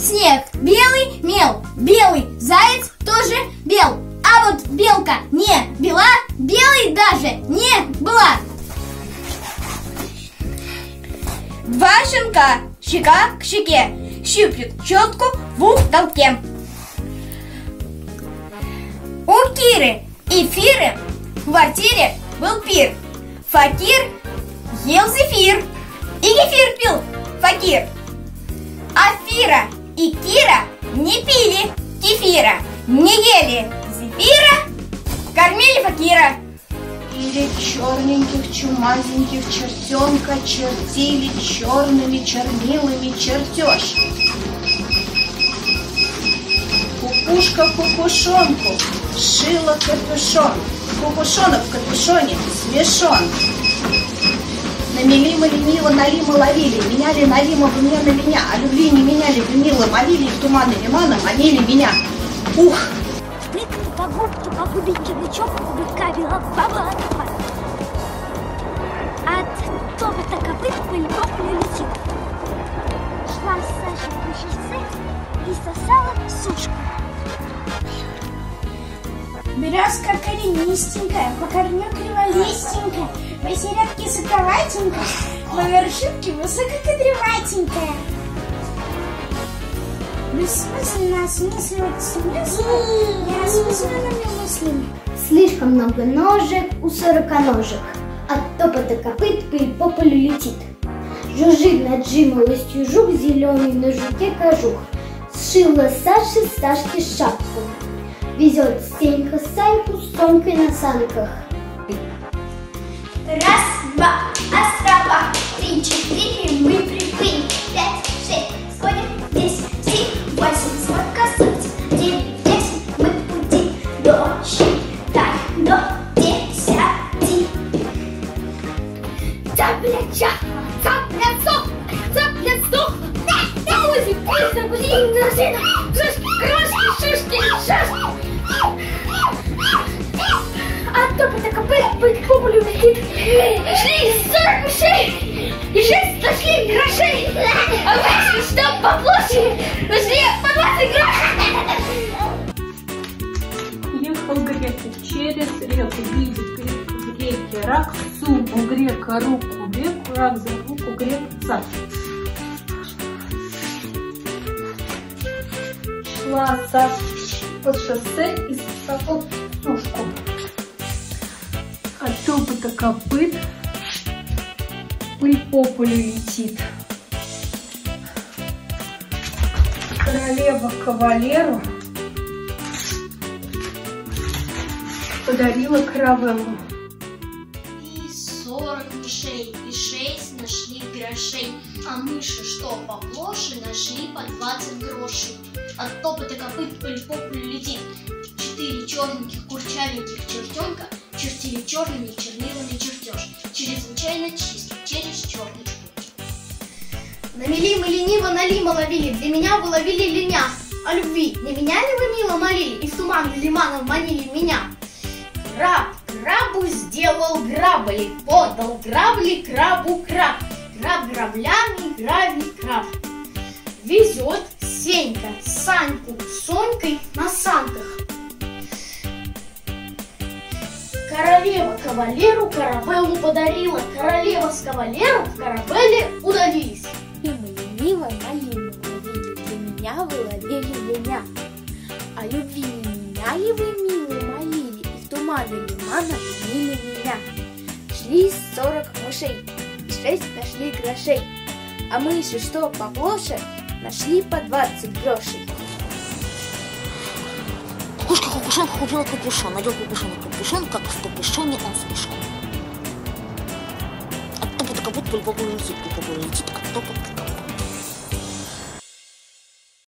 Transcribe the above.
снег, белый мел, белый заяц тоже бел. А вот белка не бела, белой даже не была. Два щенка, щека к щеке, щиплют щетку в уголке. У Киры и Фиры в квартире был пир. Факир ел зефир, и кефир пил факир. А Фира и Кира не пили кефира, не ели зефира, кормили факира. Или черненьких, чумазеньких чертенка чертили черными чернилами чертеж. Кукушка кукушонку шила капюшон. Кукушонок в капюшоне смешон. Намели мы лениво, налимо ловили, меняли налимо в мне на меня, а любви не меняли, бы мило молили, в туманы лимана манили меня. Ух! Прыгни по губке, по губеньке, бычок, кубика бела баба. От топота копыт пыль летит. Шла Саша по шоссе и сосала сушку. Березка коренистенькая, по корню криволистенькая, по середке соковатенькая, по вершинке высококадреватенькая. Бессмысленно осмысливать смысл, неосмысленными мыслями. Слишком много ножек у сороконожек. От топота копыт пыль по полю летит. Жужжит над жимолостью жук, зеленый на жуке кожух. Сшила Саше Сашке шапку. Везет Стенька Саньку с Сонькой на санках. Раз, два, острова, 3, 4, мы приплыли, 5, 6, сходим, 10, 7, 8, сколько суть, 9, 10, мы в пути, до считай, до 10. Цапля чахла, цапля сохла, цапля сохла, кузи, пицца, кузина, ножина, шишки, крошки, шишки, шашки. А топота копыт пыль по полю летит. Шли 40 мышей и 6 нашли грошей. А вышли, что по площади, нашли по 20 грошей. Ехал грек через реку, видит грек в реке рак, сумку грека, руку греку, рак за руку греца. Шла Саша по шоссе и сосала сушку. От топота копыт пыль по полю летит. Королева кавалеру подарила каравеллу. И 40 мышей, и 6 нашли грошей, а мыши, что поплоше, нашли по 20 грошей. От топота копыт пыль по полю летит. 4 черненьких курчавеньких чертенка чертили черными чернилами чертеж. Чрезвычайно чистый, через черный шпунч. Намели мы лениво, налимо ловили, для меня вы ловили леня. О любви не меня ли вы мило молили, и в туман лиманом манили меня? Краб крабу сделал грабли, подал грабли крабу краб. Краб граблями грабит краб. Везет Сенька Саньку с Сонькой на санках. Королева кавалеру каравеллу подарила, королева с кавалером в каравелле удалились. И мы лениво налимо ловили, для меня вы ловили меня. А любви не меня ли вы мило молили, и в туманы лимана манили меня. Шли 40 мышей, и 6 нашли грошей, а мыши, что поплоше, нашли по 20 грошей. Кукушка кукушонка купила капюшон, надел капюшон, как в капюшоне он смешон. От топота копыт пыль по полю летит, от топота